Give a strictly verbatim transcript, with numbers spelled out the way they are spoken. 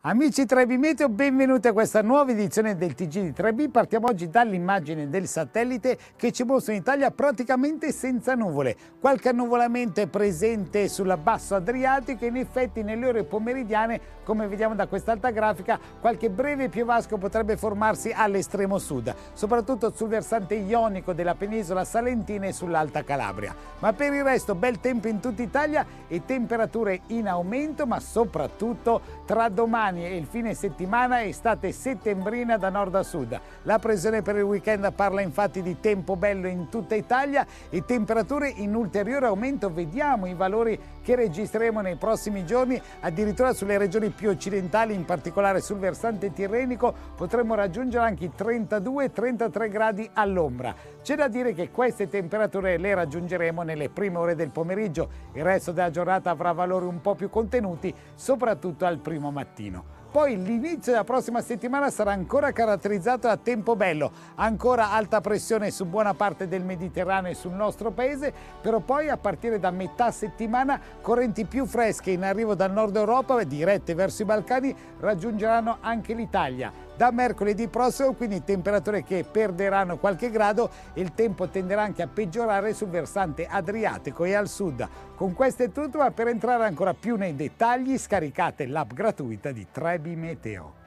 Amici tre B Meteo, benvenuti a questa nuova edizione del T G di tre B. Partiamo oggi dall'immagine del satellite che ci mostra in Italia praticamente senza nuvole. Qualche annuvolamento è presente sul basso Adriatico e in effetti nelle ore pomeridiane, come vediamo da quest'alta grafica, qualche breve piovasco potrebbe formarsi all'estremo sud, soprattutto sul versante ionico della penisola salentina e sull'Alta Calabria. Ma per il resto bel tempo in tutta Italia e temperature in aumento, ma soprattutto tra domani e il fine settimana estate settembrina da nord a sud. La previsione per il weekend parla infatti di tempo bello in tutta Italia e temperature in ulteriore aumento. Vediamo i valori che registreremo nei prossimi giorni, addirittura sulle regioni più occidentali, in particolare sul versante tirrenico, potremmo raggiungere anche i trentadue trentatré gradi all'ombra. C'è da dire che queste temperature le raggiungeremo nelle prime ore del pomeriggio, il resto della giornata avrà valori un po' più contenuti, soprattutto al primo mattino. Poi l'inizio della prossima settimana sarà ancora caratterizzato da tempo bello, ancora alta pressione su buona parte del Mediterraneo e sul nostro paese, però poi a partire da metà settimana correnti più fresche in arrivo dal nord Europa, dirette verso i Balcani, raggiungeranno anche l'Italia. Da mercoledì prossimo quindi temperature che perderanno qualche grado e il tempo tenderà anche a peggiorare sul versante adriatico e al sud. Con questo è tutto, ma per entrare ancora più nei dettagli scaricate l'app gratuita di tre B Meteo.